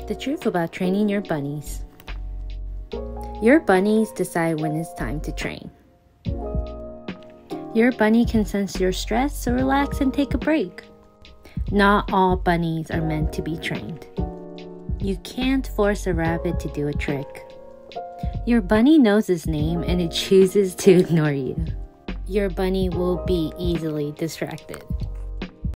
The truth about training your bunnies. Your bunnies decide when it's time to train. Your bunny can sense your stress, so relax and take a break. Not all bunnies are meant to be trained. You can't force a rabbit to do a trick. Your bunny knows its name and it chooses to ignore you. Your bunny will be easily distracted.